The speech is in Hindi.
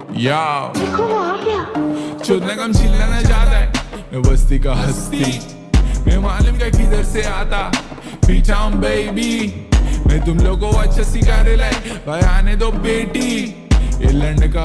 या देखो वो आ गया। चुदने कम छीलना न जाता है, मैं बस्ती का हस्ती, मैं मालूम क्या किधर से आता, पीछा हूँ बेबी, मैं तुम लोगों को अच्छा सिखा रहा है, भाई आने दो बेटी, ये लड़ने का